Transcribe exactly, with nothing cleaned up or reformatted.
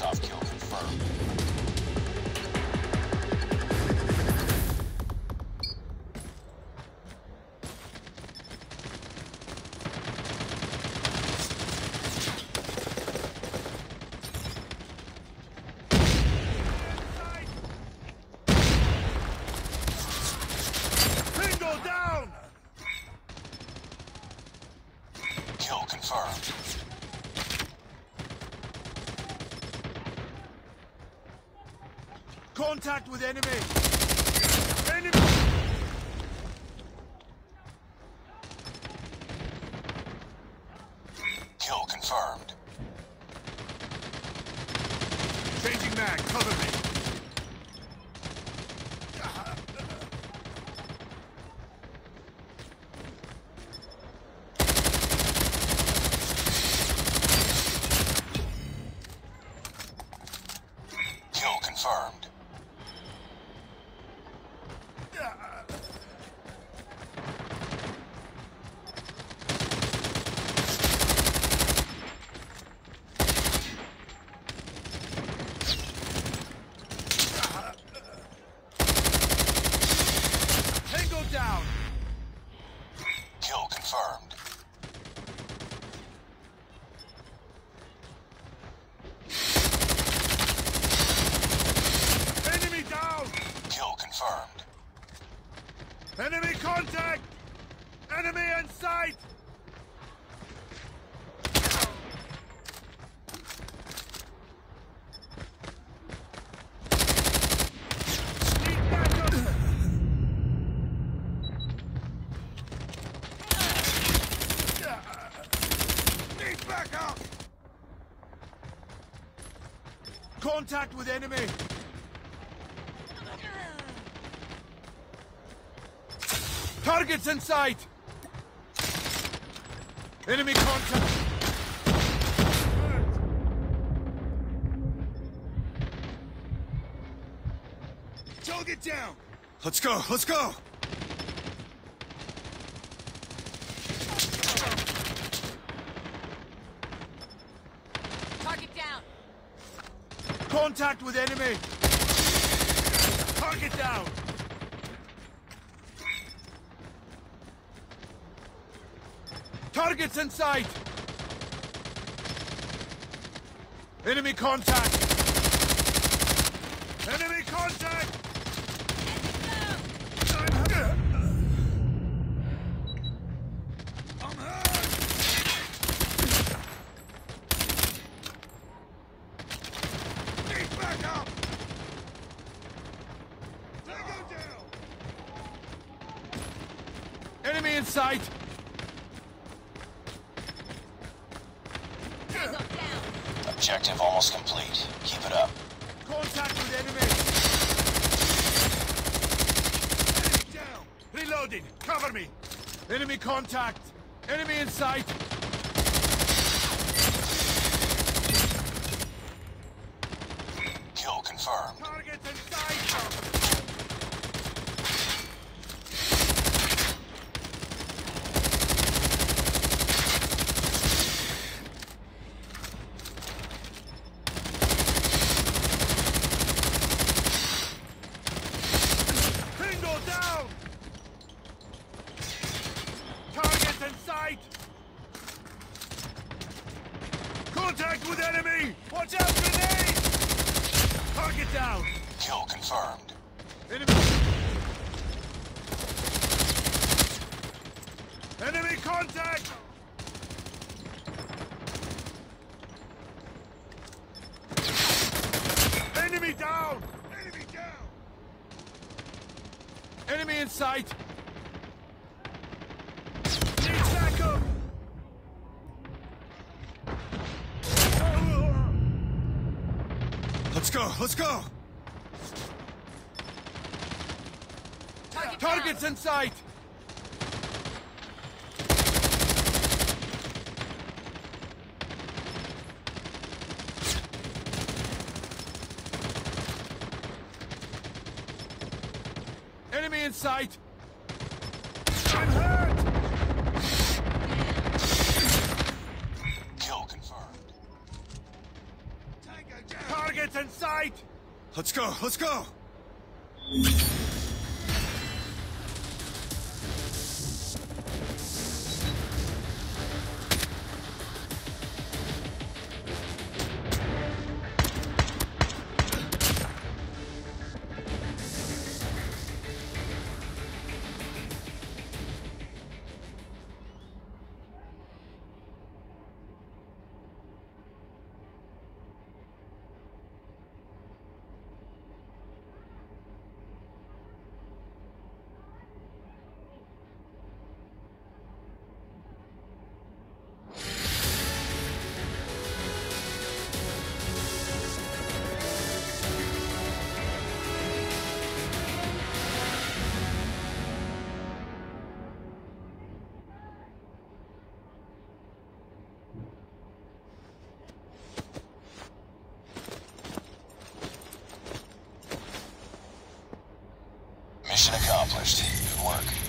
Face-off kill confirmed. Kill confirmed. Contact with enemy! Enemy! Kill confirmed. Changing mag, cover me! Kill confirmed. Tango down! Kill confirmed. Enemy down! Kill confirmed. Enemy contact! Enemy in sight! Need backup! Need backup! Contact with enemy! Targets in sight! Enemy contact! Target down! Let's go, let's go! Target down. Contact with enemy! Target down! Targets in sight! Enemy contact! Enemy contact! I'm hurt! I'm hurt! Need backup! Tango down! Enemy in sight! Objective almost complete. Keep it up. Contact with enemy! Enemy down! Reloading! Cover me! Enemy contact! Enemy in sight! Kill confirmed. Targets in sight! Bingo down! Targets in sight! Contact with enemy! Watch out, grenade! Target down! Kill confirmed. Enemy! Enemy contact! Enemy down! Enemy down! Enemy in sight! Need backup! Let's go, let's go! Target Targets down. in sight! Enemy in sight! I'm hurt! Kill confirmed. Tango Target's in sight! Let's go, let's go! Mission accomplished. Good work.